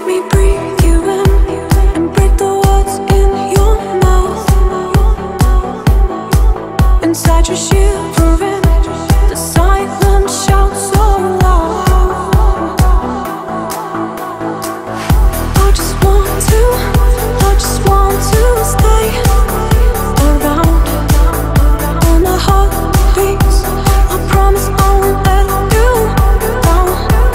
me breathe you in and break the words in your mouth. Inside you're shivering, the silence shouts so loud. I just want to stay around when the heart beats. I promise I won't let you down.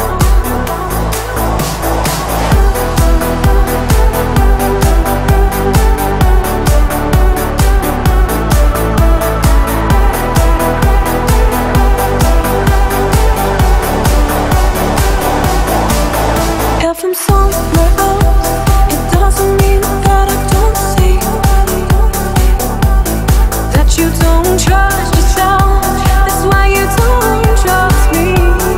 Hail from somewhere else, it doesn't mean that I don't see that you don't trust yourself. That's why you don't trust me.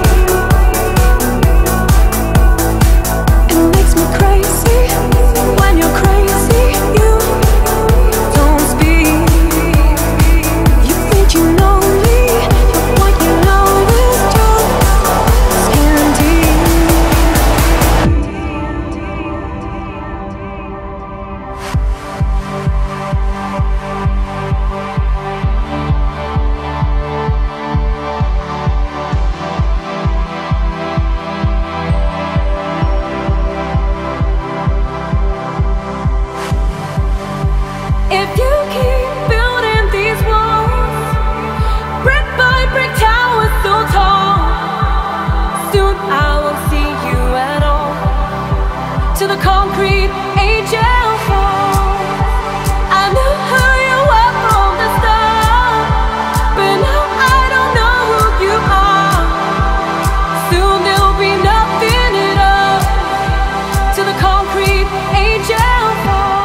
It makes me crazy when you're crazy. You don't speak. You think you know me, but what you know is just skin deep. If you keep building these walls, brick by brick towers so tall, soon I won't see you at all. To the concrete angel falls. I knew who you were from the start, but now I don't know who you are. Soon there'll be nothing at all. To the concrete angel falls.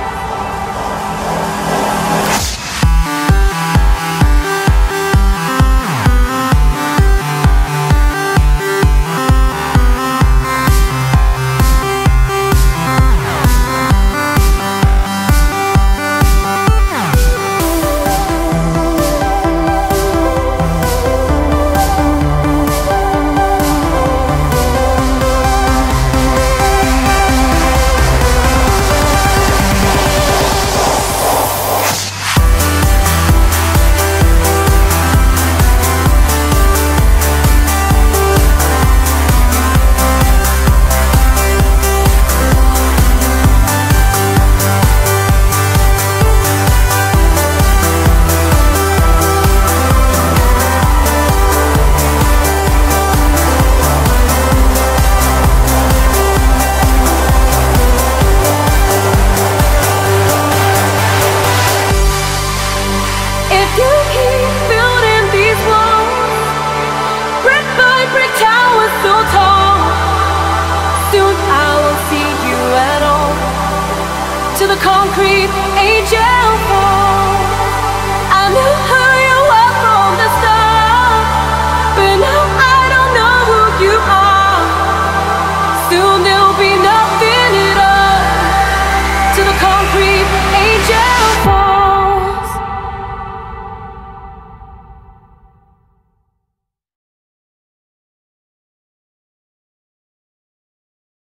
If you keep building these walls, brick by brick towers so tall, soon I won't see you at all. To the concrete